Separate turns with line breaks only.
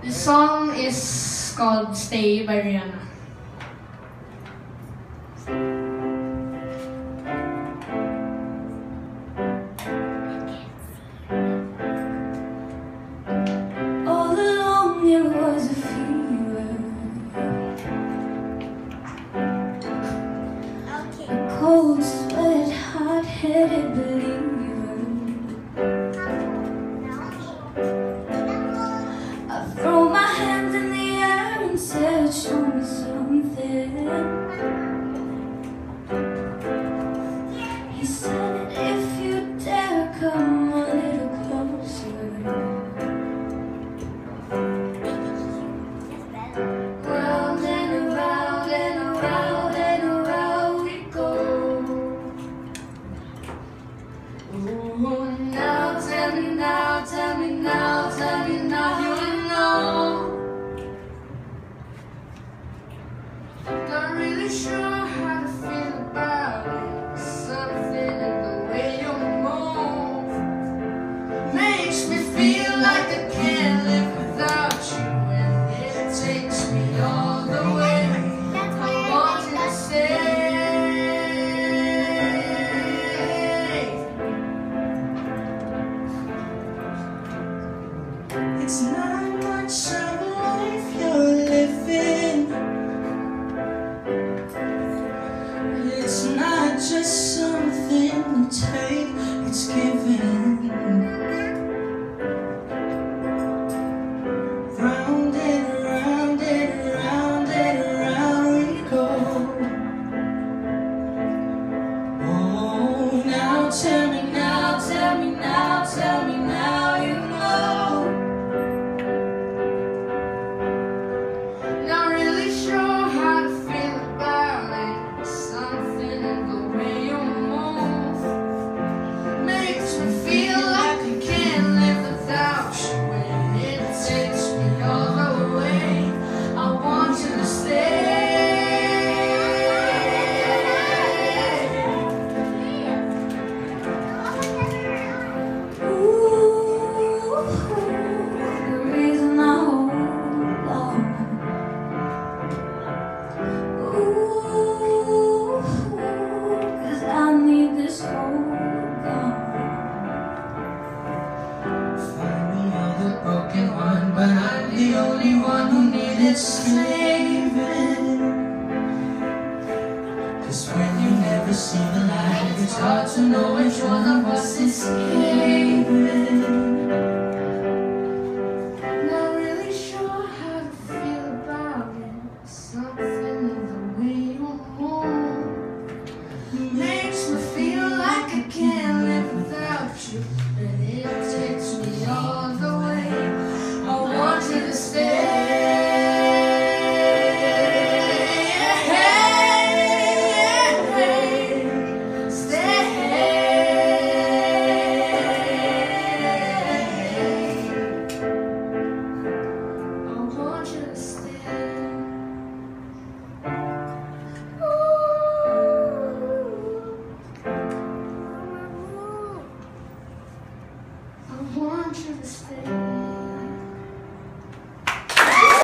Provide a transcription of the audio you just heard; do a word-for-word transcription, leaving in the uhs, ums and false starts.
The song is called Stay by Rihanna.
All along there was a fever, okay. A cold sweat, hot-headed believer. I throw my hands in the air and said, show me something. He said, if you dare, come a little closer. Round and around and around and around we go. Ooh, now tell me now, tell me now, tell me now you know. Not really sure how to feel about it. Something in the way you move makes me feel like I can't live without you, and it takes me all the way. I want you to stay. It's not much.